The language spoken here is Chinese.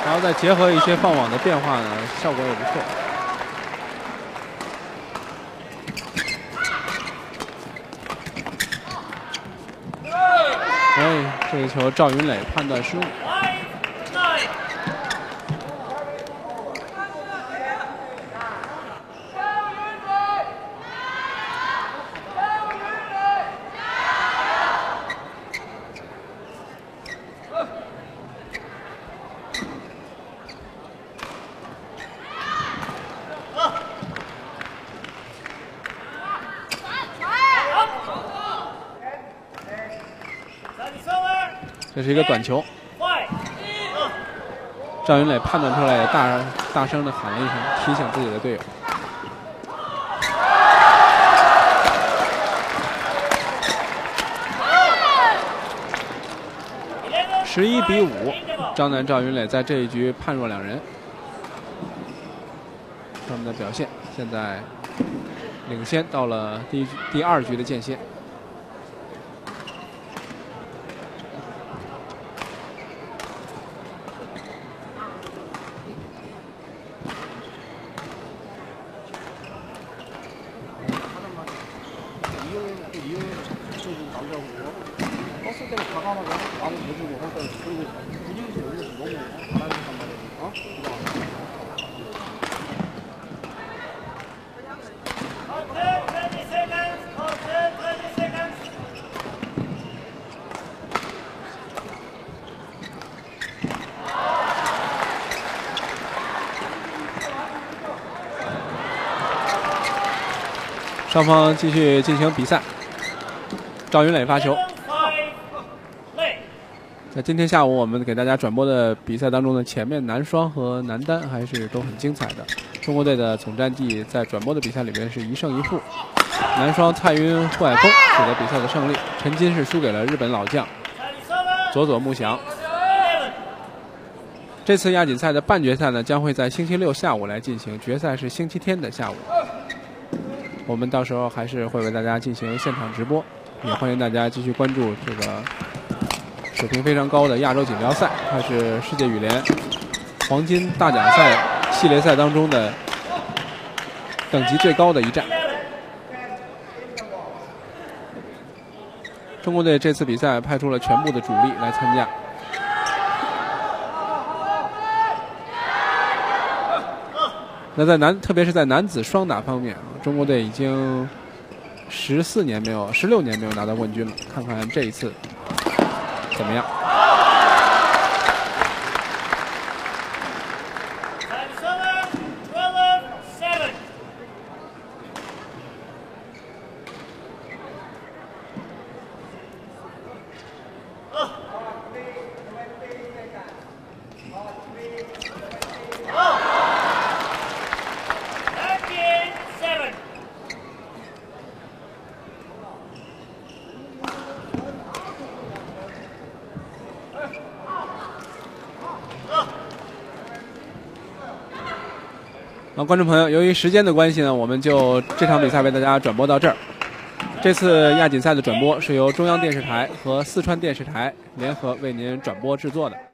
然后再结合一些放网的变化呢，效果也不错。哎，这个球赵云磊判断失误。 这是一个短球，赵云磊判断出来，大声的喊了一声，提醒自己的队友。11比5，张楠、赵云磊在这一局判若两人。他们的表现现在领先到了第二局的间歇。 双方继续进行比赛。赵云磊发球。在今天下午我们给大家转播的比赛当中呢，前面男双和男单还是都很精彩的。中国队的总战绩在转播的比赛里面是1胜1负。男双蔡云、霍海峰取得比赛的胜利，陈金是输给了日本老将佐佐木翔。这次亚锦赛的半决赛呢，将会在星期六下午来进行，决赛是星期天的下午。 我们到时候还是会为大家进行现场直播，也欢迎大家继续关注这个水平非常高的亚洲锦标赛，它是世界羽联黄金大奖赛系列赛当中的等级最高的一战。中国队这次比赛派出了全部的主力来参加。 那特别是在男子双打方面啊，中国队已经16年没有拿到冠军了。看看这一次怎么样？观众朋友，由于时间的关系呢，我们就这场比赛为大家转播到这儿。这次亚锦赛的转播是由中央电视台和四川电视台联合为您转播制作的。